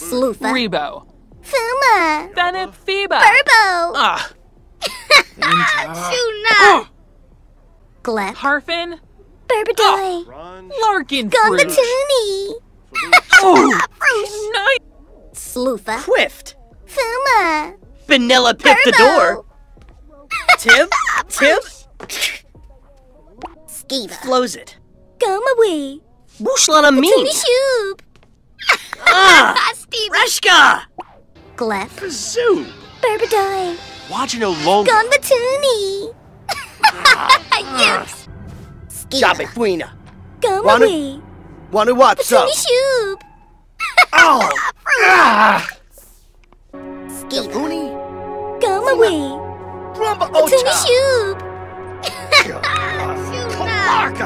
Sloofa. Rebo. Fuma. Bennet Phoeba. Burbo. Ah. Shuna. Glep. Harfin. Burbadoy. Larkin. Gonbatuni. Nice. Sloofa. Quift. Fuma. Vanilla Pip the door. Tib. Tib. Skiva. Flows it. Gomawee. Wooshla Tuni mean. Shoob. Steve. Reshka. Glef. Zoom. Burbadoy. Watching no longer. Gonbatuni. Yes. Skiva. Jabe Buena. Gomawee. Wanu what's up? Tuni Shoob. Oh. Skiva. Booney. Gomawee. Rumba Tuni Ota. Shoob. Kamarka.